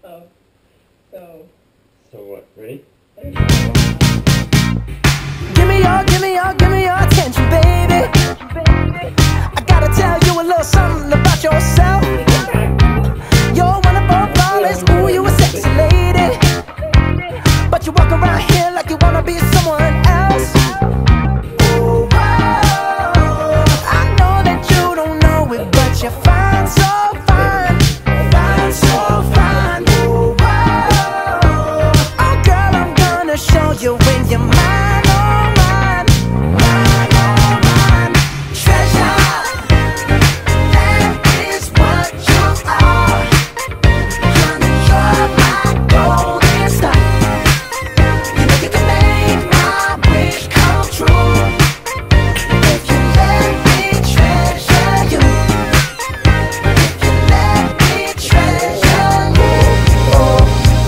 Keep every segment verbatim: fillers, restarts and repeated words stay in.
Oh. So. So what? Ready? Give me your, give me your, give me your attention, baby. I gotta tell you a little something about yourself. You're wonderful, flawless, ooh, you a sexy lady. But you walk around here like you wanna be someone else. Ooh, whoa. I know that you don't know it, but you're fine, so fine. Fine, so fine. Ooh, whoa. Oh girl, I'm gonna show you when you're mine, oh mine. Mine, oh mine. Treasure, that is what you are. Honey, you're my golden star. You know you can make my wish come true if you let me treasure you. If you let me treasure you. Oh,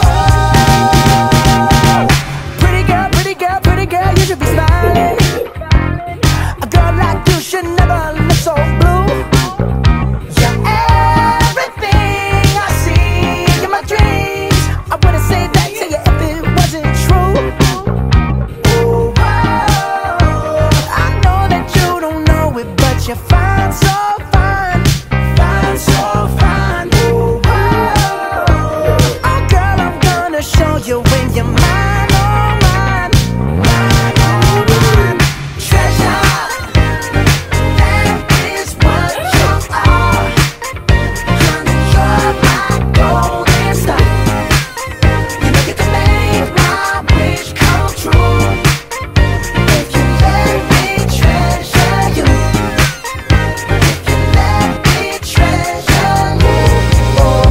oh. Pretty girl, pretty girl, pretty girl, you should be smiling. A girl like you should never look so blue. You're everything I see in my dreams. I wouldn't say that to you if it wasn't true. Ooh, whoa. I know that you don't know it, but you're fine, so fine. Fine, so fine. Ooh, whoa. Oh girl, I'm gonna show you when you're mine, oh mine. Mine, oh mine. Treasure, that is what you are. Honey, you're my golden star. You know you can make my wish come true if you let me treasure you. If you let me treasure you. Oh,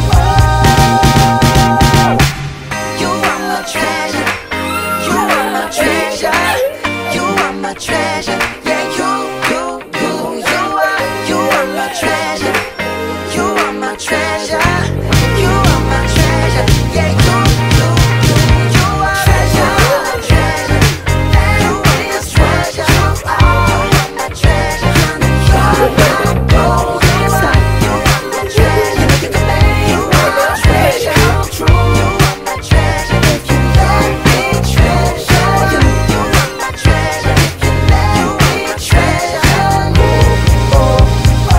oh. You are my treasure. You are my treasure. You are my treasure. Yeah, you, you, you, you are. You are my treasure. You are my treasure. You are my treasure. Yeah, you, you, you, you are treasure. Treasure. That is treasure. You are my treasure. You're my golden star. You are my treasure. You can make my treasure come true. You are my treasure. If you let me treasure you. You are my treasure. If you let me treasure you. Oh, oh.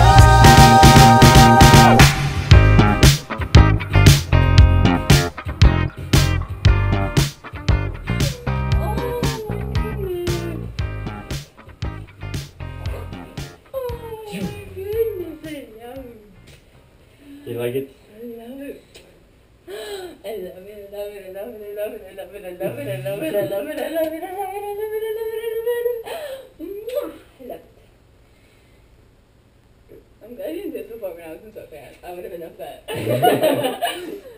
You like it? I love it. I love it, I love it, I love it, I love it, I love it, I love it, I love it, I love it, I love it, I love it, I love it, I love it, I love it, I love it, I love it, I love it. I'm glad you did this before when I was in sweatpants. I would have been upset.